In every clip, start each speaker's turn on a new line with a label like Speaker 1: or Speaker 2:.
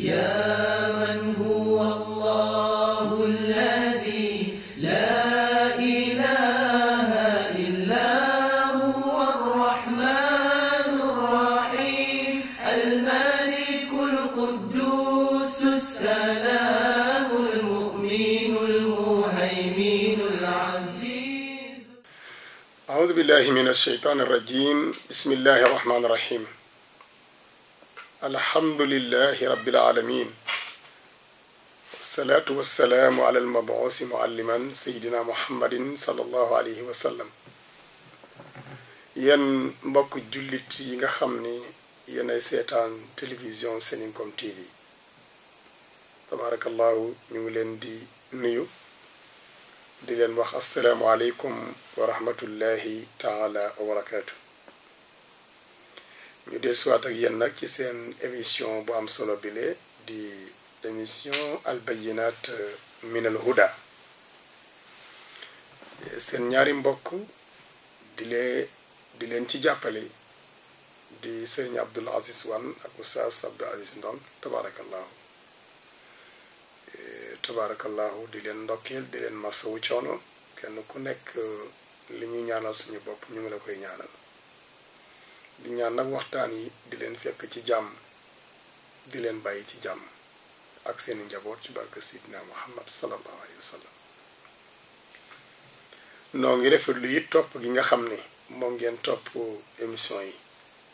Speaker 1: يا من هو الله الذي لا إله إلا هو الرحمن الرحيم الملك القدوس السلام المؤمن المهيمن العزيز.
Speaker 2: أعوذ بالله من الشيطان الرجيم. بسم الله الرحمن الرحيم. الحمد لله رب العالمين، والصلاة والسلام على المبعوث معلما سيدنا محمد صلى الله عليه وسلم. yéen mbokk jullit yi nga xam ni yéenay seetaan télévision Seninkom TV, tabarakallahu ñu ngi leen di nuyu di leen wax assalaamu aleykum wa rahmatullahi taala wa barakaatu. ñu del suwaat ak yéen nag ci seen émission bu am solo bile di émission al bayinat min al huda. seen ñaari mbokk di leen ci jàppale di sëriñ Abdul Aziz Wan ak Oustaz Abdou Aziz Ndon tabarakallahu di leen ndokkeel di leen masawu coono kenn ku nekk li ñu ñaanal suñu bopp ñu ngi la koy ñaanal di ñaan nag waxtaan yi di leen fekk ci jàmm di leen bàyyi ci jàmm ak seeni njaboot ci barke Sidina Muhammad sallallahu alayhi wa sallam. noo ngi rafetlu it topp gi nga xam ne moom ngeen topp émission yi.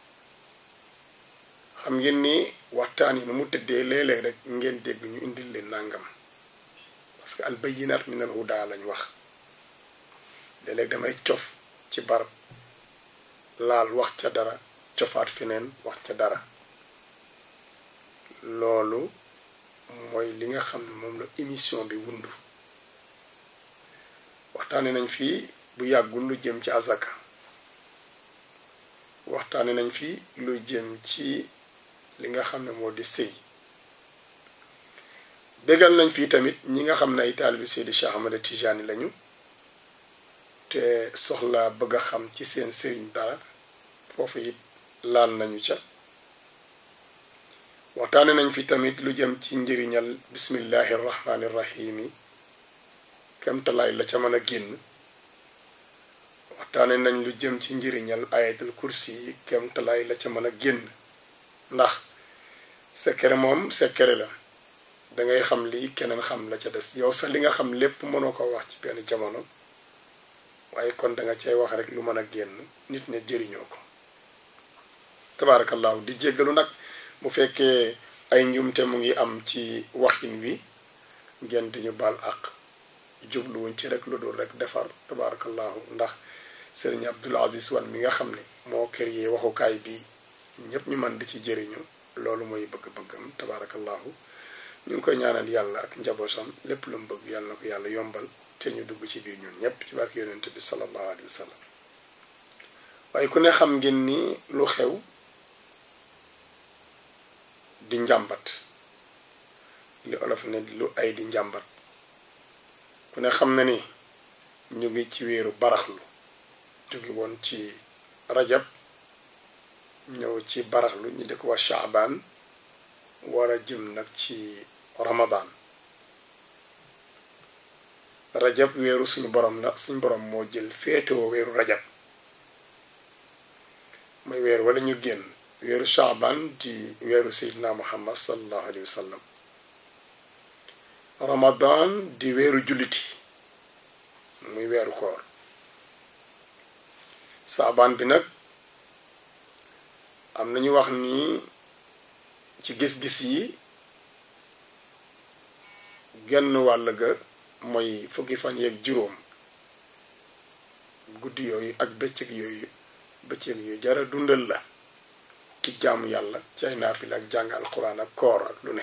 Speaker 2: xam ngeen ni waxtaan yi nu mu tëddee léeg-léeg rek ngeen dégg ñu indil leen nangam parce que al bayinat min al huda lañ wax. léeg-léeg damay cof ci barab laal wax ca dara cofaat feneen wax ca dara. loolu mooy li nga xam ne moom la émission bi wundu. waxtaane nañ fii bu yàggul lu jëm ci azaka, waxtaane nañ fii lu jëm ci li nga xam ne moo di sëy. bégal nañ fii tamit ñi nga xam ne ay taalibi Seydi Cheikh Ahmad Tijani lañu te soxla bëgg a xam ci seen sëriñ dara, foofu it laal nañu ca. waxtaane nañ fi tamit lu jëm ci njëriñal bismillahi rahmani rahimi kemtalaay la ca mën a génn. waxtaane nañ lu jëm ci njëriñal ayatul kursi yi kemtalaay la ca mën a génn, ndax secret moom secret la, dangay xam lii keneen xam la ca des. yow sax li nga xam lépp mënoo ko wax ci benn jamono, waaye kon danga cay wax rek lu mën a génn nit ne jëriñoo ko. tabarakallahu di jéggalu nag bu fekkee ay njumte mu ngi am ci waxin wi, ngeen di ñu baal ak jubluwuñ ci rek lu dul rek defar. tabarakallahu ndax sëriñ Abdul Aziz Wan mi nga xam ne moo créé waxukaay bi ñëpp ñu mën di ci jëriñu, loolu mooy bëgg-bëggam. tabarakallahu ñu ngi koy ñaanal yàlla ak njabootam lépp lu mu bëgg yàlla na ko yàlla yombal te ñu dugg ci biir ñun ñëpp ci barke yonent bi sallallahu alayhi wa sallam. waaye ku ne xam ngeen ni lu xew di njàmbat, li olof ne lu ay di njàmbat. ku ne xam na ni ñu ngi ci weeru baraxlu, jóge woon ci rajab ñëw ci baraxlu ñu di ko wax Shaaban, war a jëm nag ci Ramadan. rajab weeru suñu borom la, suñu borom moo jël féetewoo weeru rajab mooy weer wala ñu génn. weeru Shaaban di weeru Seydina Muhammad sallallahu alayhi wa sallam. Ramadan di weeru julliti muy weeru koor. Shaaban bi nag am nañu wax ni ci gis-gis yi genn wàll ga mooy fukki fan yeeg juróom. guddi yooyu ak bëccëg yooyu jara dundal la ci jaamu yàlla ci ay naafila ak jàng alquran ak koor ak lu ne.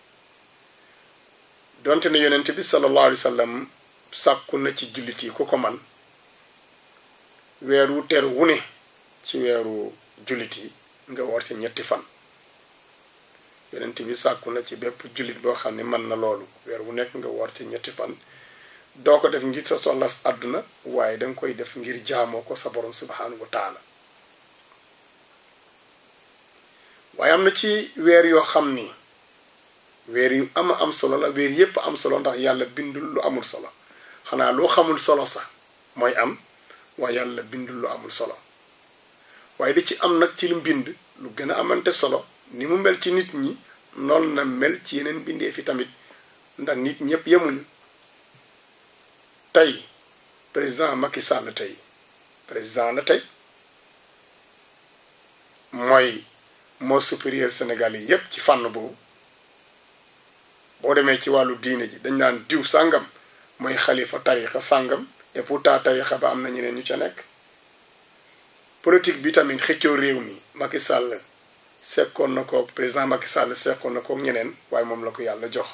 Speaker 2: donte ne yonent bi sallallahu alayhi wa sallam sàkku na ci jullit yi ku ko man weer wu teru wu ne ci weeru jullit yi nga woor ci ñetti fan. yonent bi sàkku na ci bépp jullit boo xam ne mën na loolu weer wu nekk nga woor ci ñetti fan. doo ko def ngir sa soxlas àdduna, waaye danga koy def ngir jaamoo ko sa borom subhanahu wa taala. waaye am na ci weer yoo xam ni weer yu am solo la weer yépp am solo ndax yàlla bindul lu amul solo xanaa loo xamul solo sax mooy am waaye yàlla bindul lu amul solo waaye di ci am nag ci lu mbind lu gën a amante solo ni mu mel ci nit ñi noonu na mel ci yeneen bindee fi tamit ndax nit ñëpp yemuñu tey président Macky Sall tey président la tey mooy moo supérieur Sénégal yi yépp ci fànn boobu boo demee ci wàllu diine ji dañ naan diw sàngam mooy xalifa tarixa sàngam et pourtant tarixa ba am na ñeneen ñu ca nekk politique bi tamit xëccoo réew mi Macky Sall sekkoon na ko président Macky Sall sekkoon na ko ñeneen waaye moom la ko yàlla jox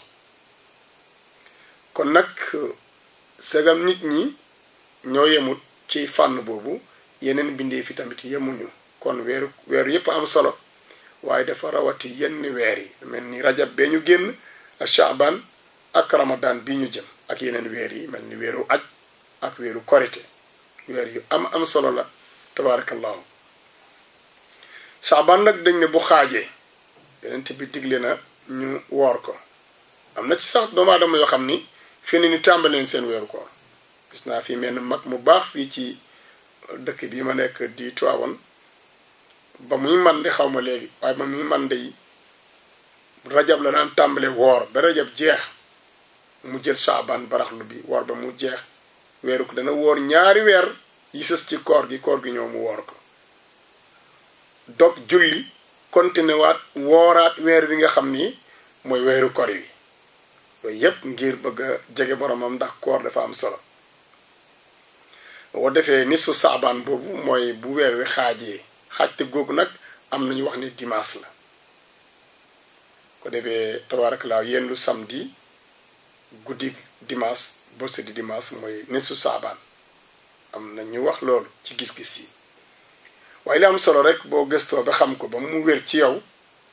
Speaker 2: kon nag segam nit ñi ñoo yemut ci fànn boobu yeneen bindee fi tamit yemuñu kon weeru yépp am solo waaye dafa rawati yenn weer yi mel ni rajab bee ñu génn ak Shaaban ak Ramadan bi ñu jëm ak yeneen weer yi mel ni weeru aj ak weeru korite weer yu am solo la tabarakallahu Shaaban nag dañ ne bu xaajee yeneen bi digle na ñu woor ko am na ci sax doomu aadama yoo xam ni fii ni tàmbaleen seen weeru koor gis naa fi mel mag mu baax fii ci dëkk bi ma nekk di Tiwaawan ba muy man de xaw ma léegi waaye ba muy man de rajab la daan tàmbale woor ba rajab jeex mu jël Shaaban baraxlu bi woor ba mu jeex weeru ko dana woor ñaari weer yi sës ci koor gi ñëw mu woor ko dog julli continué waat wooraat weer bi nga xam ni mooy weeru koor wi yooyu yépp ngir bëgg a jege boromam ndax koor dafa am solo boo defee nisu Shaaban boobu mooy bu weer wi xaajee xaajte googu nag am nañu wax ni dimanche la ko defee tabarakallah yéen lu samedi guddi dimanche bës di dimanche mooy nisu Shaaban am na ñu wax loolu ci gis-gis yi waaye li am solo rek boo gëstoo ba xam ko ba mu wér ci yow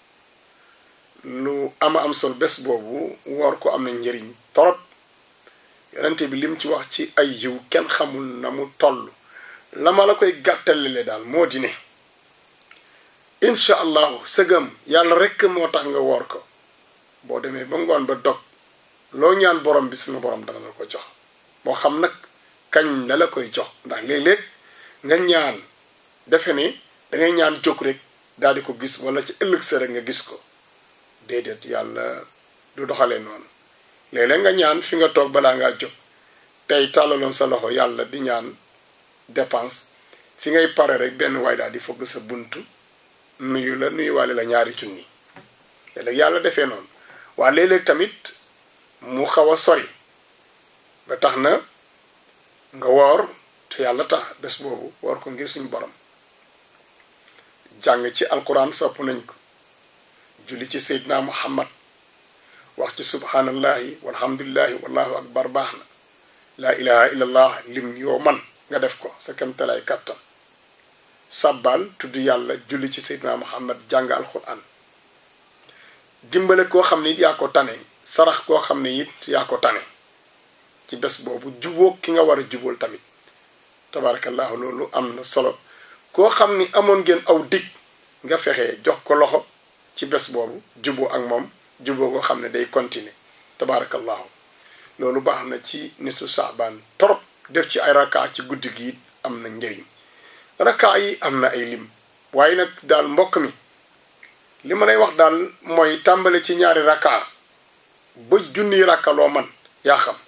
Speaker 2: lu am solo bés boobu woor ko am na njëriñ torop yonente bi lim ci wax ci ay yiw kenn xamul na mu toll la ma la koy gàttalele daal moo di ne incha allahu sëgam yàlla rekk moo tax nga woor ko boo demee ba ngoon ba dog loo ñaan borom bi suñu borom dana la ko jox moo xam nag kañ la koy jox ndax léeg-léeg nga ñaan defe ne dangay ñaan jóg rek daal di ko gis wala ci ëllëg sa rek nga gis ko déedéet yàlla du doxalee noonu léeg-léeg nga ñaan fi nga toog balaa ngaa jóg tey tàllaloon sa loxo yàlla di ñaan dépense fi ngay pare rek benn waay daal di fogg sa buntu nuyuwaale la ñaari junni léeg-léeg yàlla defee noonu waa léeg-léeg tamit mu xaw a sori ba tax na nga woor te yàlla tax bés boobu woor ko ngir suñu borom jàng ci alquran sopp nañ ko julli ci seydina muhammad wax ci subhanallahi walhamdulillahi wallahu akbar baax na laa ilaha illallah lim yoo man nga def ko sa kemtalaay kàttan sabbal tudd yàlla julli ci seydina muhammad jàng alquran dimbale koo xam ne it yaa ko tane sarax koo xam ne it yaa ko tane ci bés boobu jubóog ki nga war a jubóol tamit tabarakallahu loolu am na solo koo xam ni amoon ngeen aw dig nga fexe jox ko loxo ci bés boobu juboo ak moom juboo koo xam ne day continuer tabarakallahu loolu baax na ci nisu Shaaban torop def ci ay raka ci guddi gi it am na njëriñ raka yi am na ay lim waaye nag daal mbokk mi li ma lay wax daal mooy tàmbale ci ñaari raka ba junniy raka loo man yaa xam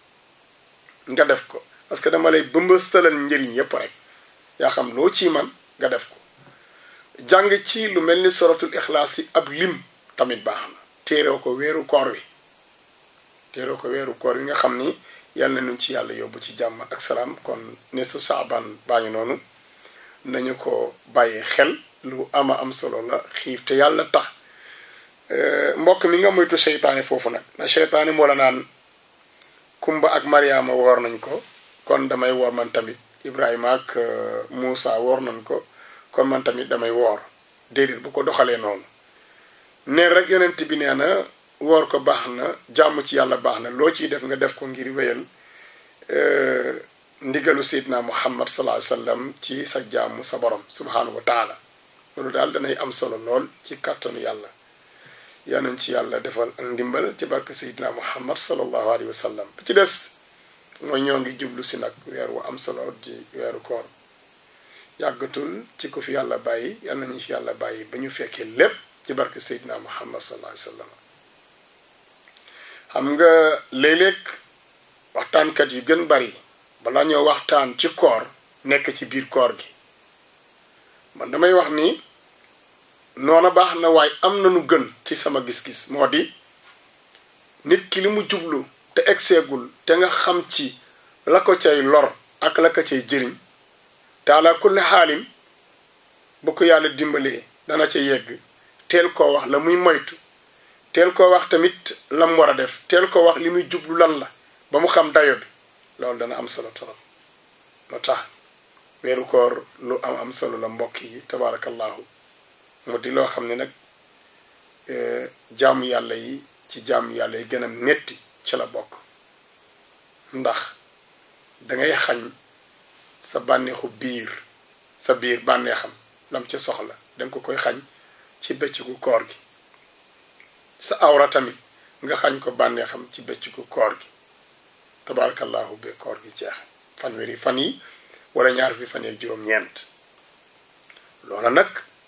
Speaker 2: nga def ko parce que dama lay bëmbëstalal njëriñ yépp rek yaa xam loo ci man nga def ko jàng ci lu mel ni suratul ixlaas yi ab lim tamit baax na téeroo ko weeru koor wi nga xam ni yàlla nañu ci yàlla yóbbu ci jàmm ak salaam kon nisu Shaaban baa ngi noonu nañu ko bàyyee xel lu am solo la xiif te yàlla tax mbokk mi nga moytu seytaane foofu nag na seytaane moo la naan Kumba ak Mariama woor nañ ko kon damay woor man tamit Ibrahima ak Muusa woor nañ ko kon man tamit damay woor déedéet bu ko doxalee noonu ne rek yonent bi nee na woor ko baax na jàmm ci yàlla baax na loo ciy def nga def ko ngir wéyal ndigalu Seydina Muhammad sallallahu alayhi wa sallam ci sa jàmm sa borom subhaanahu wa taala loolu daal danay am solo lool ci kàttanu yàlla yal nañ ci yàlla defal ak ndimbal ci barke Seydina Muhammad sallallahu alayhi wa sallam. bi ci des mooy ñoo ngi jublu si nag weer wu am solo di weeru koor yàggatul ci ku fi yàlla bàyyi yal nañu fi yàlla bàyyi ba ñu fekkee lépp ci barke Seydina Muhammad sallallahu alayhi wa sallam. xam nga léeg-léeg waxtaankat yu gën bari balaa ñoo waxtaan ci koor nekk ci biir koor gi man damay wax ni noona baax na waaye am na nu gën ci sama gis-gis moo di nit ki li mu jublu te egseegul te nga xam ci la ko cay lor ak la ko cay jëriñ te ala kulli xaalin bu ko yàlla dimbalee dana ca yegg teel koo wax la muy moytu teel koo wax tamit la mu war a def teel koo wax li muy jublu lan la ba mu xam dayo bi loolu dana am solo torop moo tax weeru koor lu am solo la mbokk yi tabaarakallahu mu di loo xam ne nag jaamu yàlla yi ci jaamu yàlla yi gën a metti ci la bokk ndax dangay xañ sa bànneexu biir sa biir bànneexam lam ca soxla danga ko koy xañ ci bëccëgu koor gi sa awra tamit nga xañ ko bànneexam ci bëccëgu koor gi tabaarakallahu be koor gi jeex fanweeri fan yi wala ñaar fi fan yi juróom-ñeent loola nag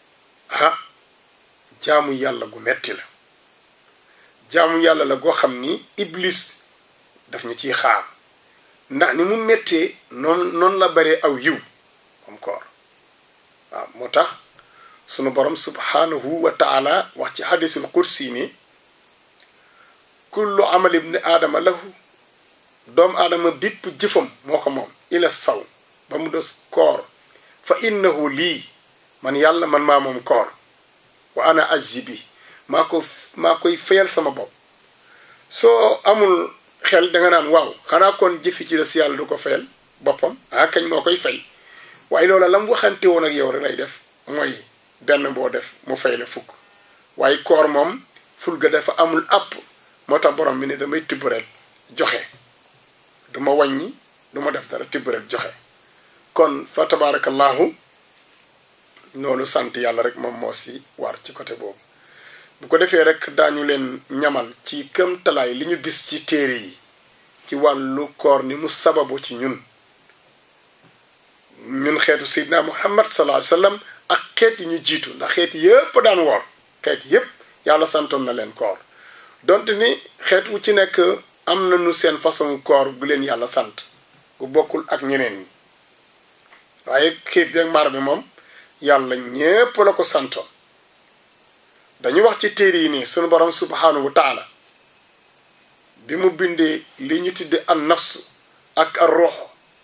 Speaker 2: jaamu yàlla gu metti la jaamu yàlla la goo xam ni iblis daf ñu ciy xaar ndax ni mu mettee noonu la baree aw yiw comme koor waaw moo tax sunu borom subhanahu wa taala wax ci hadisul kursi ni kullu amali ibni aadama lahu doomu aadama bépp jëfam moo ko moom ila saw ba mu des koor fa innahu lii man yàlla man maa moom koor wa ana ajzi bi maa koy fayal sama bopp soo amul xel danga naan waaw xanaa kon jëfi ci des yàlla du ko fayal boppam kañ moo koy fay waaye loola la mu waxante woon ak yow rek lay def mooy benn boo def mu fay la fukk waaye koor moom ful ga dafa amul àpp moo tax borom bi ne damay tibb rek joxe duma wàññi duma def dara tibb rek joxe kon fa tabarakallahu noonu sant yàlla rek moom moo si war ci côté boobu bu ko defee rek daañu leen ñamal ci këm talaay li ñu gis ci téere yi ci wàllu koor ni mu sababu ci ñun xeetu Seydina Muhammad sallallahu alayhi wa sallam ak xeet yi ñu jiitu ndax xeet yépp daan woor xeet yépp yàlla santoon na leen koor donte ni xeet wu ci nekk am nañu seen façon koor bu leen yàlla sant bu bokkul ak ñeneen ñi waaye xiif bi ak mar bi moom yàlla ñépp la ko santoon dañu wax ci téere yi nii sunu borom subhanahu wa taala bi mu bindee li ñu tudde an nafs ak ar ruux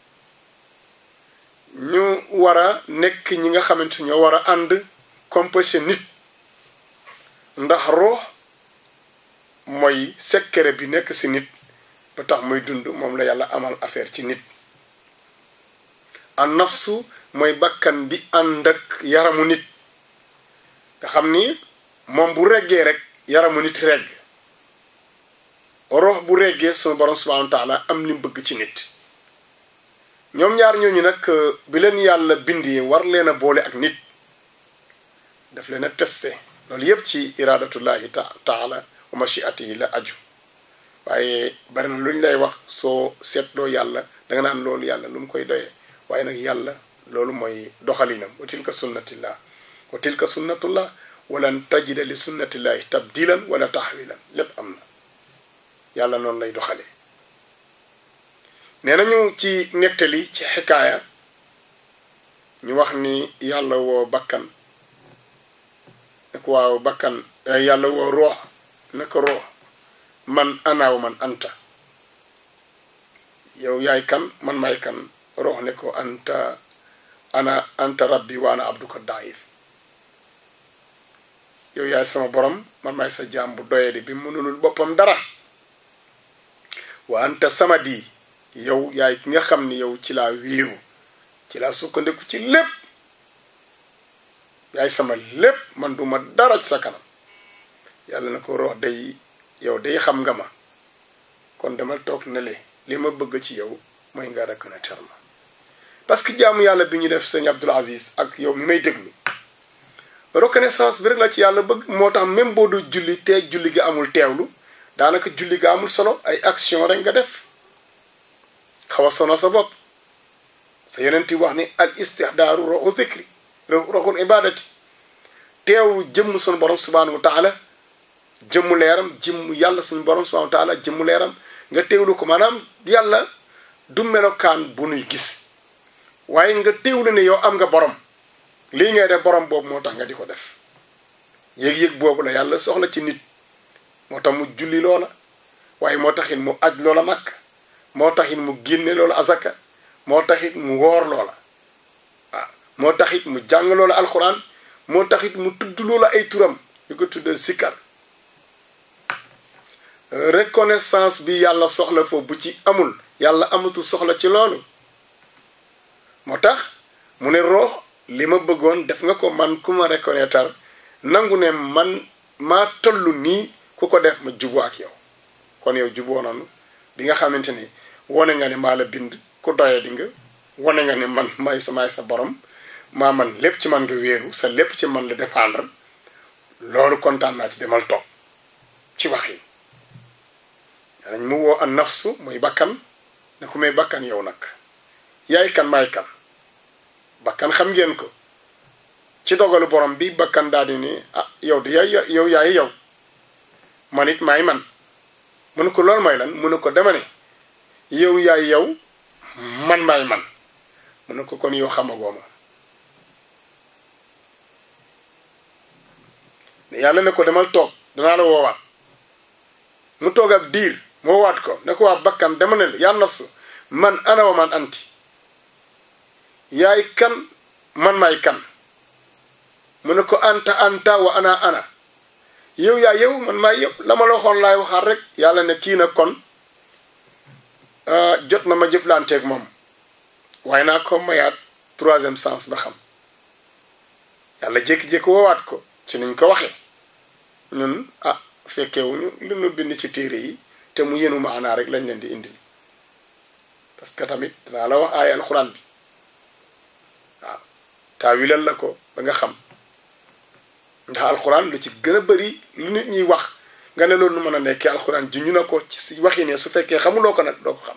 Speaker 2: ñu war a nekk ñi nga xamante ñoo war a ànd composé nit ndax ruux mooy secret bi nekk ci nit ba tax muy dund moom la yàlla amal affaire ci nit an nafsu mooy bakkan bi ànd ak yaramu nit nga xam ni moom bu reggee rek yaramu nit regg ruux bu reggee sunu borom subhanahu wa taala am li mu bëgg ci nit ñoom ñaar ñooñu nag bi leen yàlla bindee war leen a boole ak nit daf leen a testé loolu yépp ci iradatullahi taala wa machiatihi la aju waaye bari na lu ñu lay wax soo seetloo yàlla danga naan loolu yàlla lu mu koy doyee waaye nag yàlla loolu mooy doxalinam wa tilka sunnatillah wa tilka sunnatullah walan tajida li sunnatillahi tabdilan wala tahwilan lépp am na yàlla noonu lay doxale nee nañu ci nettali ci xikaaya ñu wax ni yàlla woo bakkan ne ko waaw bakkan yàlla woo roox ne ko roox man anaaw man anta yow yaay kan man maay kan roox ne ko anta rabbi wa ana abduka daif yow yaay sama borom man maay sa jaam bu doyadi bi mënulul boppam dara wa anta samadi yow yaay ki nga xam ni yow ci laa wéeru ci laa sukkandiku ci lépp yaay sama lépp man duma dara ci sa kanam yàlla na ko roox day yow day xam nga ma kon dama toog ne li ma bëgg ci yow mooy nga reconnaître ma parce que jaamu yàlla bi ñu def sëñ Abdul Aziz ak yow mi may déglu reconnaissance bi rek la ci yàlla bëgg moo tax même boo du julli te julli gi amul teewlu daanaka julli gi amul solo ay action rek nga def xaw a sono sa bopp sa yonent yi wax ni al istihdaaru roxu zikri roxul ibadati teewlu jëmm suñu borom subhanahu wa taala jëmmu leeram jëmm yàlla suñu borom subhanahu wa taala jëmmu leeram nga teewlu ko maanaam yàlla du melokaan bu nuy gis waaye nga teewlu ne yow am nga borom lii ngay def borom boobu moo tax nga di ko def yëg-yëg boobu la yàlla soxla ci nit moo tax mu julli loola waaye moo taxit mu aj loola makk moo taxit mu génne loola azaka moo taxit mu woor loola waaw moo taxit mu jàng loola alxuraan moo taxit mu tudd loola ay turam yu ko tudd sikkar reconnaissance bi yàlla soxla foofu bu ci amul yàlla amatul soxla ci loolu moo tax mu ne roox li ma bëggoon def nga ko man ku ma reconnaître nangu ne man maa tollu nii ku ko def ma juboo ak yow kon yow juboo noonu bi nga xamante ni wone nga ne maa la bind ku doye di nga wone nga ne man maay sa borom maa man lépp ci man nga wéeru sa lépp ci man la dépendre loolu kontaan naa ci demal toog ci wax yi dañ mu woo an nafsu muy bakkan ne ku may bakkan yow nag yaay kan maay kan bakkan xam ngeen ko ci dogalu borom bi bakkan daal di ni ah yow di yaay yow man it maay man mu ne ko loolu mooy lan mu ne ko dama ne yow yaay yow man maay man mu ne ko kon yow xamagoo ma ne yàlla ne ko demal toog danaa la woowaat mu toog ab diir mu woowaat ko ne ko waa bakkan dama ne yaa nafsu man ana wa man anti yaay kan man maay kan mu ne ko anta wa ana yow yaa yow man maay yow la ma la waxoon laay waxaat rek yàlla ne kii na kon jot na ma jëflanteeg moom waaye naa ko mayaat troisième sens ba xam yàlla jékki-jékki woowaat ko ci niñ ko waxee ñun fekkewuñu lu nu bind ci téere yi te mu yenu maanaa rek lañ leen di indil parce que tamit danaa la wax aaya alxuraan bi waaw taawilal la ko ba nga xam ndax alxuraan lu ci gën a bari lu nit ñiy wax nga ne loolu nu mën a nekkee alxuraan ji ñu na ko ci si waxi ne su fekkee xamuloo ko nag doo ko xam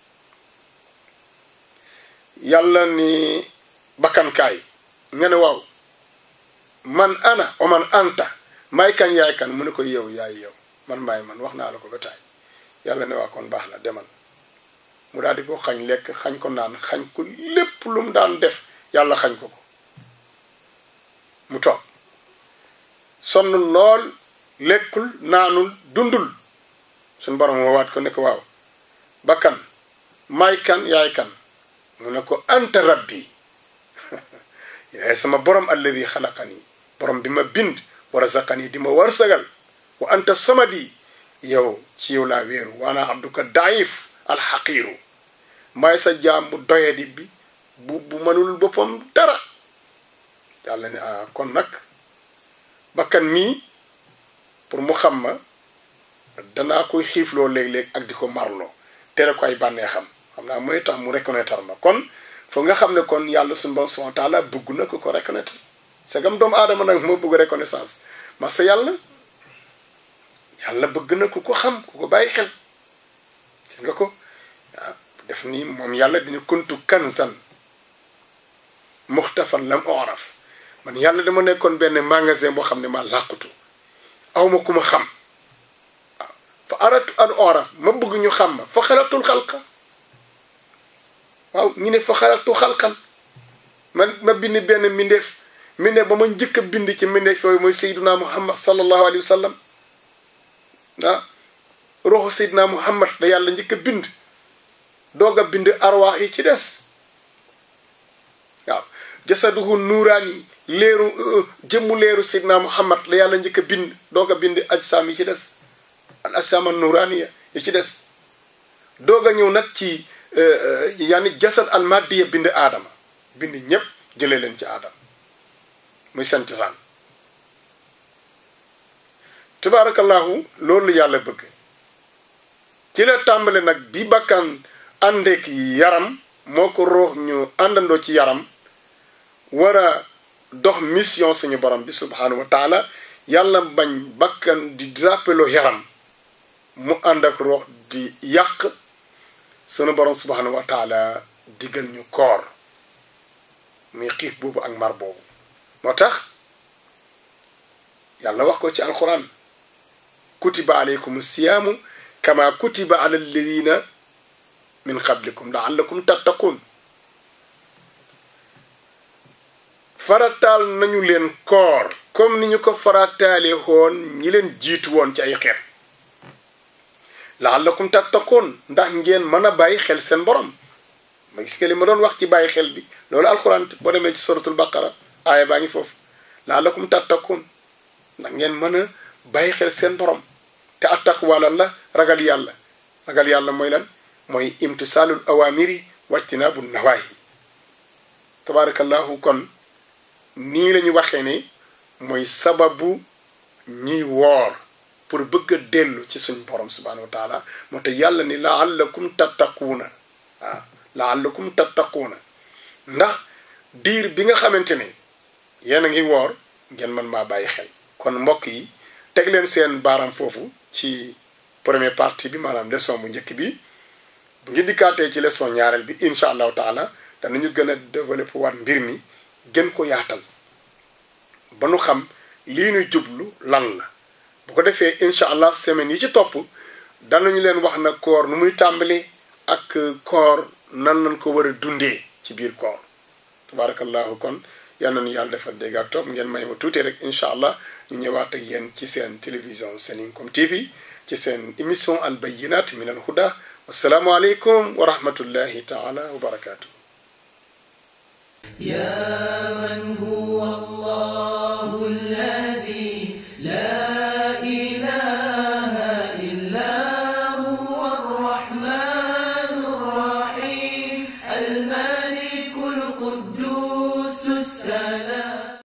Speaker 2: yàlla ni bakkankaay nga ne waaw man ana o man anta may kan yaay kan mu ne ko yow yaay yow man maay man wax naa la ko ba taay yàlla ne waa kon baax na demal mu daal di ko xañ lekk xañ ko naan xañ ko lépp lu mu daan def yàlla xañ ko mu toog sonn lool lekkul naanul dundul suñu borom woowaat ko ne ko waaw bakkan may kan yaay kan mu ne ko anta rabbi yaay sama borom alladi xalaqani borom bi ma bind wa razaqani di ma warsagal wa anta samadi yow ci yow laa wéeru waana abduka daif alxaqiiru may sa jaam bu doyadi bi bu mënul boppam dara yàlla ne kon nag bakkan mii pour mu xam ma danaa koy xiifloo léeg-léeg ak di ko marloo tere ko ay bànneexam xam naa mooy tax mu reconnaître ma kon foog nga xam ne kon yàlla suñu borom subhanahu wa taala bëgg na ko reconnaître c'est comme doomu aadama nag moo bëgg reconnaissance parce que yàlla bëgg na ku ko xam ku ko bàyyi xel gis nga ko waaw def nii moom yàlla dina kuntu kanzan muxtafan lam oraf man yàlla dama nekkoon benn magasin boo xam ne maa làqutu awma ku ma xam waaw fa aratu an oraf ma bëgg ñu xam ma fa xalatul xalqa waaw ñu ne fa xalatu xalqan ma bind benn mbindeef ba ma njëkk a bind ci mbindeef yooyu mooy sayyiduna muhammad sallallahu alayhi wa sallam roxu sayyiduna muhammad da yàlla njëkk a bind doog a bind arwaax yi ci des waaw jasaduhu nuuraani leeru jëmmu leeru sayyiduna muhammad la yàlla njëkk a bind doog a bind ajsaam yi ci des al ajsaam an nuuraaniya yi ci des doog a ñëw nag ci yaani jasad al maddiya bind aadama bind ñépp jëlee leen ci aadama muy seen cosaan tabaarakallahu loolu yàlla bëgg ci la tàmbale nag bi bakkan àndeek yaram moo ko roox ñu àndandoo ci yaram war a dox mission suñu borom bi subhanahu wa taala yàlla bañ bakkan di rappeloo yaram mu ànd ak rox di yàq sunu borom subhanahu wa taala diggal ñu koor muy xiif boobu ak mar boobu moo tax yàlla wax ko ci alquran kutiba alaykum siyaamu kama kutiba ala alladina min qablikum laallakum tattaqun farataal nañu leen koor comme ni ñu ko farataale woon ñi leen jiitu woon ci ay xeet laallakum tattaqun ndax ngeen mën a bàyyi xel seen borom ma gis nga li ma doon wax ci bàyyi xel bi loolu alquran boo demee ci suratul baqara aaya baa ngi foofu laallakum tattaqun ndax ngeen mën a bàyyi xel seen borom te attaqwa lan la ragal yàlla mooy lan mooy imtisaalul awamiri wajtinaabu nawaahi tabaarakallahu kon nii la ñu waxee ne mooy sababu ñiy woor pour bëgg a dellu ci suñ borom subhanahu wa taala moo tax yàlla ni laallakum tattaquuna waaw laallakum tattaquuna ndax diir bi nga xamante ne yéen a ngi woor ngeen mën maa bàyyi xel kon mbokk yi teg leen seen baaraam foofu ci première partie bi maanaam leçon bu njëkk bi bu ñu dikkaatee ci leçon ñaareel bi incha allahu taala danañu gën a développé waat mbir mi gën ko yaatal ba nu xam lii nu jublu lan la bu ko defee incha allah semaine yi ci topp danañu leen wax na koor nu muy tàmbali ak koor nan lañ ko war a dundee ci biir koor tabarakallahu kon yal nañu yàlla defal dégg ak topp ngeen may ma tuuti rek incha allah ñu ñëwaat ak yéen ci seen télévision Seninkom TV ci seen émission al bayyinat min al huda wassalaamu aleykum wa rahmatullahi taala wa barakatuh
Speaker 1: يا من هو الله الذي لا إله إلا هو الرحمن الرحيم الملك القدوس